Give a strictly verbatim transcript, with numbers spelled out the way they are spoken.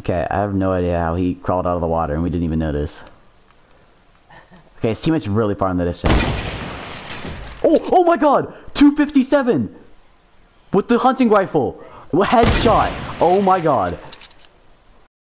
Okay, I have no idea how he crawled out of the water and we didn't even notice. Okay, his teammate's really far in the distance. Oh, oh my god! two fifty-seven! With the hunting rifle! Headshot! Oh my god.